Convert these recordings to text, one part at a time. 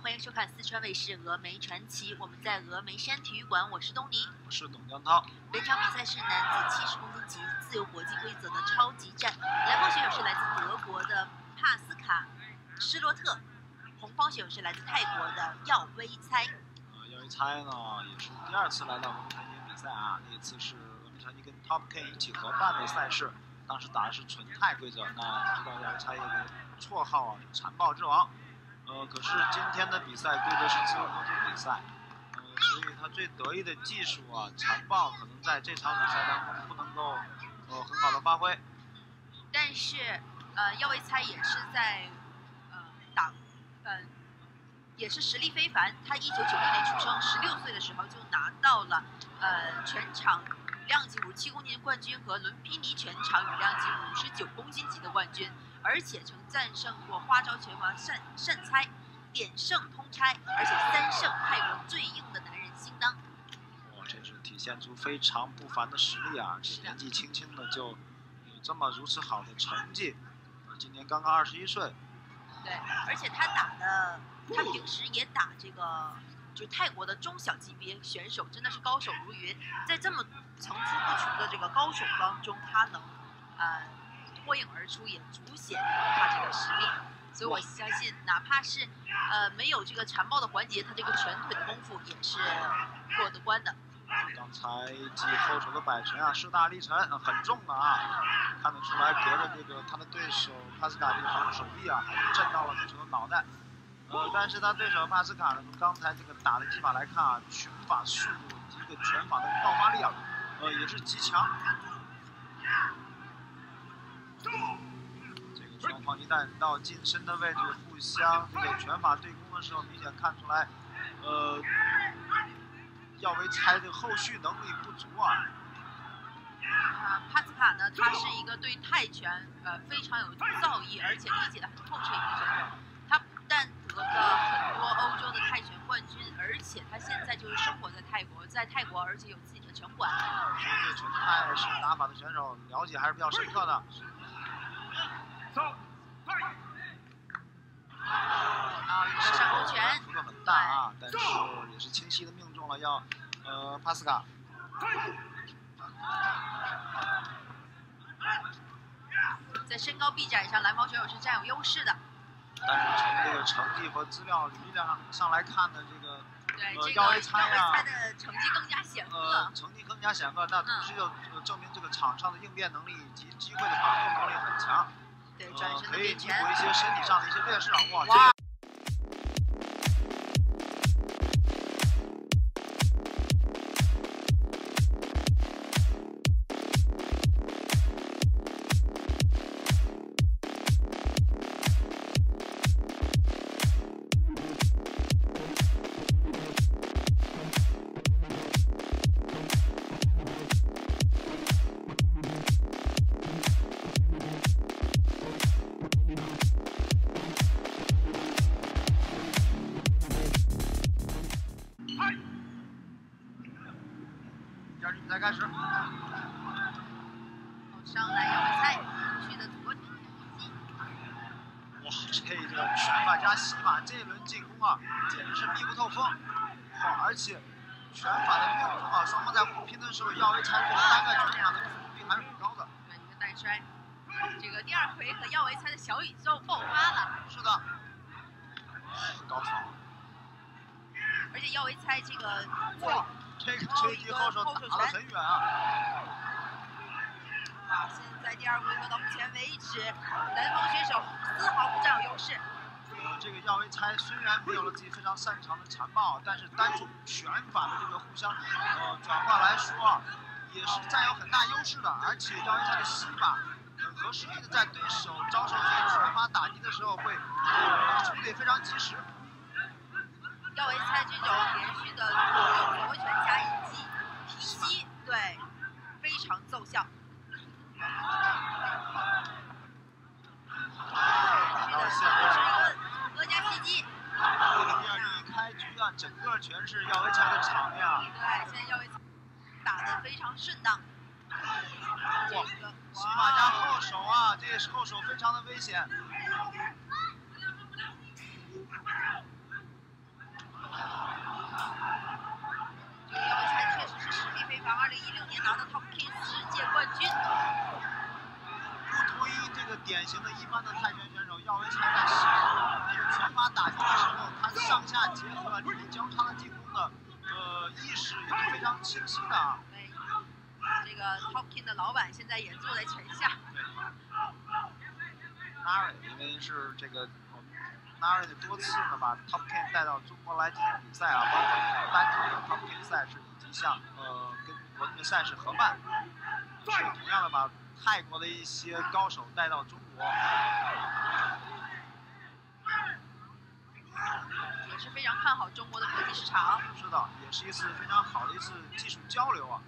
欢迎收看四川卫视峨眉传奇，我们在峨眉山体育馆，我是东尼， 我是董江涛。 本场比赛是男子70公斤级自由搏击规则的超级战，蓝方选手是来自德国的帕斯卡·施罗特，红方选手是来自泰国的耀威猜。 耀威猜呢也是第2次来到峨眉传奇比赛啊，那次是峨眉传奇跟 Top King 一起合办的赛事，当时打的是纯泰规则。那知道耀威猜有个绰号啊，残暴之王。可是今天的比赛规则是自由搏击比赛，所以他最得意的技术啊，残暴可能在这场比赛当中不能够很好的发挥。 但是耀威猜也是在也是实力非凡。他1996年出生，16岁的时候就拿到了全场量级57公斤冠军和伦皮尼全场羽量级59公斤级的冠军，而且曾战胜过花招拳王单猜、连胜通猜，而且3胜泰国最硬的男人心当。 哇，这是体现出非常不凡的实力啊！这年纪轻轻的就有这么如此好的成绩，今年刚刚21岁。 对，而且他平时也打这个就泰国的中小级别选手，真的是高手如云。在这么层出不穷的这个高手当中，他能脱颖而出，也凸显他这个实力。所以我相信，哪怕是没有这个残暴的环节，他这个拳腿的功夫也是过得关的。 刚才继后手的摆拳啊，势大力沉，很重的啊，看得出来隔着这个他的对手帕斯卡这个防守手臂啊，还是震到了对手的脑袋。但是他对手帕斯卡呢，从刚才这个打的技法来看啊，拳法速度以及这个拳法的爆发力啊，也是极强。这个双方一旦到近身的位置，互相这个拳法对攻的时候，明显看出来，耀威猜这个后续能力不足啊。 帕斯卡呢，他是一个对泰拳非常有造诣，而且理解的很透彻一名选手。他不但得了很多欧洲的泰拳冠军，而且他现在就是生活在泰国，而且有自己的拳馆。 所以对纯泰式打法的选手了解还是比较深刻的。 一个上勾拳， 幅度很大啊，但是也是清晰的命中了帕斯卡。 在身高臂展上，蓝方选手是占有优势的。 但是从这个成绩和资料履历上来看呢，这个耀威猜的成绩更加显赫。 成绩更加显赫，那同时就证明这个场上的应变能力以及机会的把握能力很强。 对，转身可以弥的变拳， 补一些身体上的一些劣势啊！哇。第2局比赛开始。 上来耀威猜去的左腿击。 哇，这个拳法加膝法，这一轮进攻啊，简直是密不透风。而且拳法的命中啊，双方在互拼的时候，耀威猜这个单个拳法的命中率还是很高的。 对，一个带摔。这个第2回合耀威猜的小宇宙爆发了。 是的，高潮。 而且耀威猜这个这个推击后手打得很远啊！ 现在第2回合到目前为止，南方选手丝毫不占有优势。 这个耀威猜虽然没有了自己非常擅长的残暴，但是单从拳法的这个互相转化来说啊，也是占有很大优势的。而且耀威猜的膝法很合时宜的，在对手遭受这个拳法打击的时候会处理非常及时。 耀威猜这种连续的左勾拳加以及提膝，对，非常奏效。连续的是一个额加膝击。 这个第2局一开局啊，整个全是耀威猜的场面啊。 对，现在耀威猜打得非常顺当。 哇，膝法加后手啊，这也是后手非常的危险。 法2016年拿到 Top King 世界冠军。 不同于这个典型的一般的泰拳选手，耀维才在使用这个拳法打击的时候，他上下结合、力量交叉的进攻的意识也是非常清晰的啊。 对，这个 Top King 的老板现在也坐在拳下。 对 ，Nari 因为是这个我们 Nari 多次呢把 Top King 带到中国来进行比赛啊，包括单场的 Top King 赛事以及像跟国内的赛事合办，所以同样的把泰国的一些高手带到中国， 也是非常看好中国的国际市场。 是的，也是一次非常好的一次技术交流啊。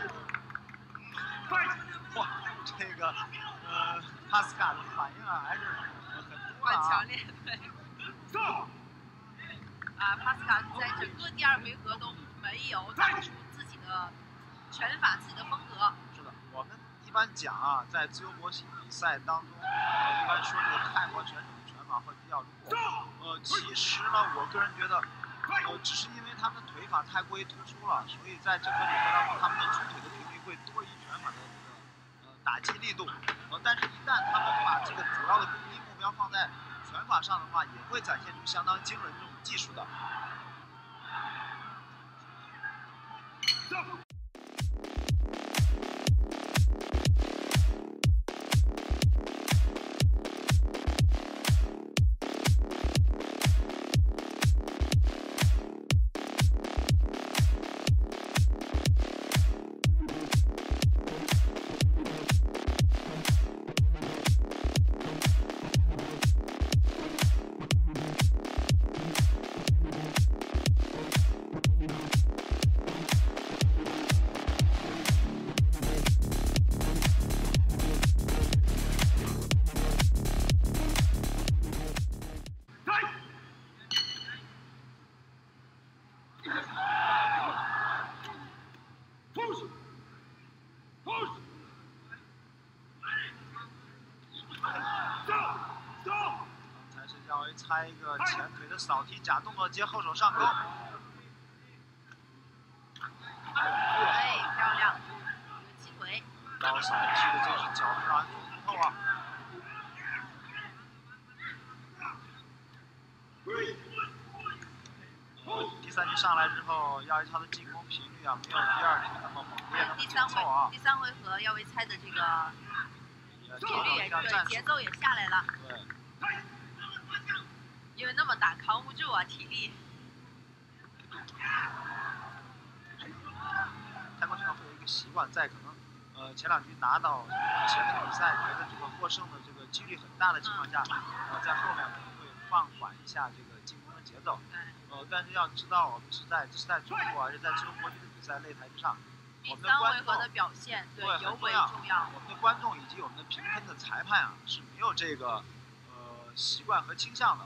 哇，这个Pascal 的反应啊还是很多很啊。 强烈，对。Pascal 在整个第2回合都没有打出自己的拳法、自己的风格。 是的，我们一般讲啊，在自由搏击比赛当中，一般说这个泰国选手的拳法会比较弱。其实呢，我个人觉得，只是因为他们的腿法太过于突出了，所以在整个比赛当中，他们的出腿的频率会多于拳法的这个打击力度。但是，一旦他们把这个主要的攻击目标放在拳法上的话，也会展现出相当惊人这种技术的。猜一个前腿的扫踢假动作接后手上勾， 哎，漂亮，击腿， 高扫踢的这是脚上后啊。第3局上来之后，耀维他的进攻频率啊没有第2局那么猛烈，那么紧凑啊。 第3回合耀维猜的这个频率也对，节奏也下来了。 对。 因为那么打扛不住啊，体力。 泰国选手会有一个习惯，在可能前2局拿到前面的比赛，觉得这个获胜的这个几率很大的情况下，在后面可能会放缓一下这个进攻的节奏。但是要知道，我们是在中国，而且在自由搏击的比赛擂台之上，我们的观众第3回合的表现对尤为重要。 我们的观众以及我们的评分的裁判啊是没有这个习惯和倾向的。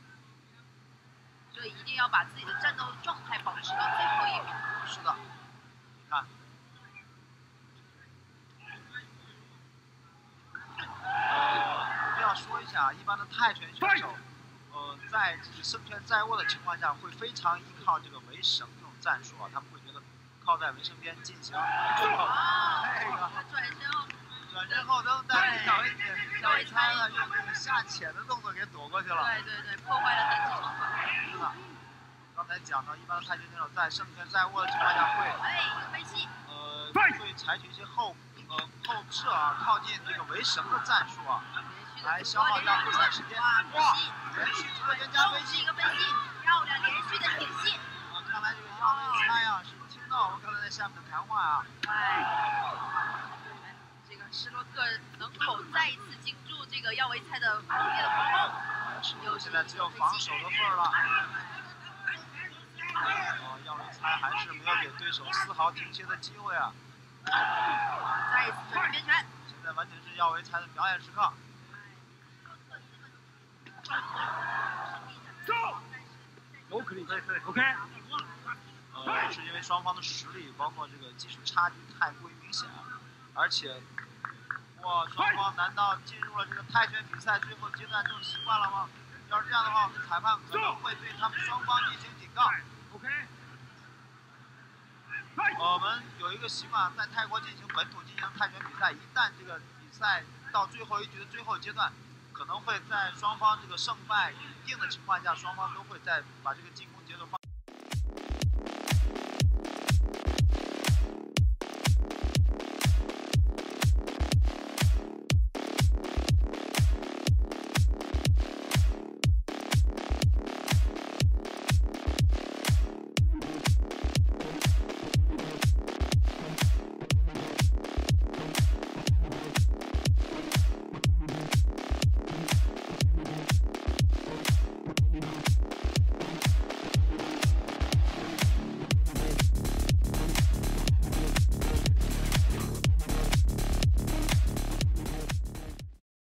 所以一定要把自己的战斗状态保持到最后1秒。 是的，你看，一定要说一下，一般的泰拳选手，在这个胜券在握的情况下，会非常依靠这个围绳这种战术啊，他们会觉得靠在围绳边进行最后这个转身后蹬，但是耀维猜呢用这个下潜的动作给躲过去了。 对，破坏了他这种。 是的，刚才讲到，一般的泰拳选手在胜券在握的情况下会，会采取一些后撤啊，靠近这个围绳的战术啊，来消耗掉比赛时间。哇，连续出了人家飞膝， 一个飞膝，漂亮，连续的挺膝。 看来这个耀维猜啊是听到我们刚才在下面的谈话啊。 这个施罗特能否再一次经住这个耀维猜的猛烈的狂轰？ 现在只有防守的份儿了。耀维猜还是没有给对手丝毫停歇的机会啊。 再一次转身边拳。 现在完全是耀维猜的表演时刻。 可以 ，OK。 是因为双方的实力，包括这个技术差距太过于明显，而且，哇，双方难道进入了这个泰拳比赛最后阶段这种习惯了吗？要是这样的话，我们裁判可能会对他们双方进行警告。 OK。 我们有一个习惯，在泰国本土进行泰拳比赛，一旦这个比赛到最后一局的最后阶段，可能会在双方这个胜败已定的情况下，双方都会把这个进攻节奏放。